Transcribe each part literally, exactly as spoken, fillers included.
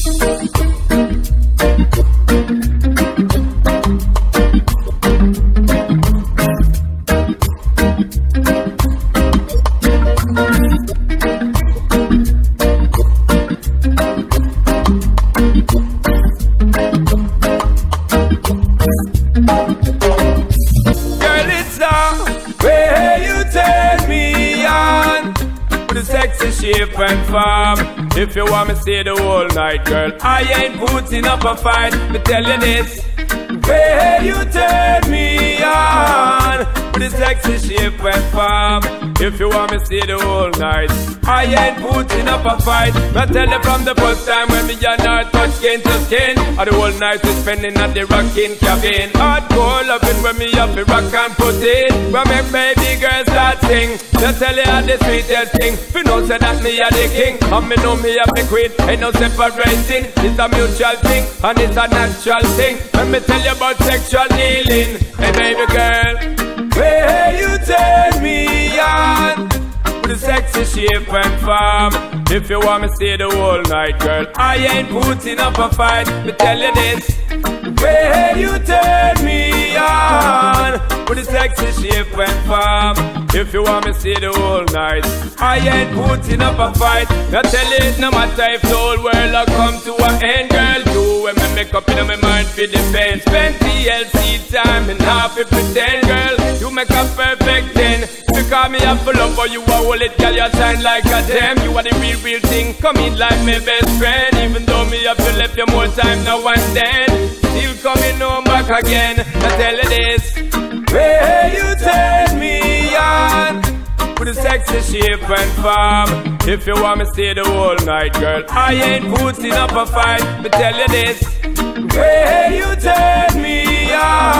Shape and form. If you want me stay the whole night, girl, I ain't putting up a fight. Me tell you this, way you turn me on with the sexy shape and form. If you want me stay the whole night, I ain't putting up a fight. Me tell you from the first time when me and her touch skin to skin, or the whole night we spending at the rocking cabin. Hardcore loving when me up the rock and put it. When me baby girl start sing, they tell you I'm the sweetest thing. You know say that me are the king, and me know me are the queen. Ain't no separating, it's a mutual thing, and it's a natural thing. When me tell you about sexual healing, hey baby girl, where you turn me on with a sexy shape and form. If you want me stay the whole night, girl, I ain't putting up a fight. Me tell you this, where you turn me on with a sexy shape and form. If you want me stay the whole night, I ain't putting up a fight. I tell it no matter if the whole world will come to an end, girl. You when me make up in my mind for the pain. Spend T L C time and half it pretend, girl. You make a perfect ten. You call me a full love, but you a hold it, girl. You shine like a gem. You are the real, real thing. Come in like my best friend. Even though me have to left you more time now and then, still coming home back again. I tell you this, where you turn me on with a sexy shape and form. If you want me stay the whole night, girl, I ain't putting up a fight. But tell you this, where you turn me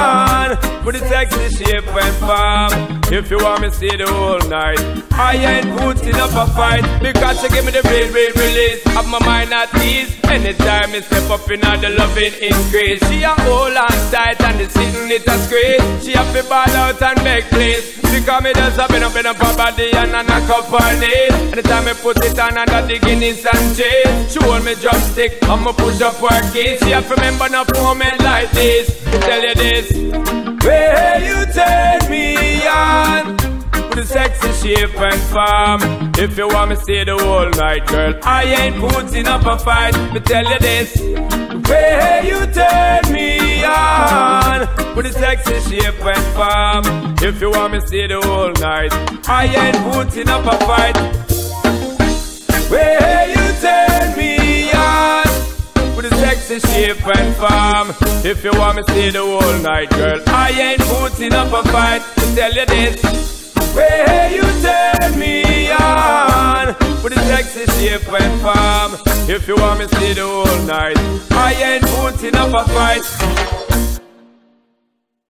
on with a sexy shape and form. If you want me stay the whole night, I ain't putting up a fight. Because you give me the real, real release of my mind at ease. Anytime I step up in all the loving increase. She a hold on tight and the sitting it a squeeze. She a fi ball out and make place. Because me just a been up in up her body and a knock up her knees. Anytime I put it on under the Guinness and cheese, she hold me drumstick and me push up her keys. She a fi remember no moment like this. To tell you this, where you turn me on with a sexy shape and form. If you want me stay the whole night, girl, I ain't putting up a fight. But tell you this, where you turn me on with a sexy shape and form. If you want me stay the whole night, I ain't putting up a fight. Where you turn me on with a sexy shape and form. If you want me stay the whole night, girl, I ain't putting up a fight. To tell you this, where you turn me on with a sexy shape and form. If you want me stay the whole night, I ain't putting up a fight.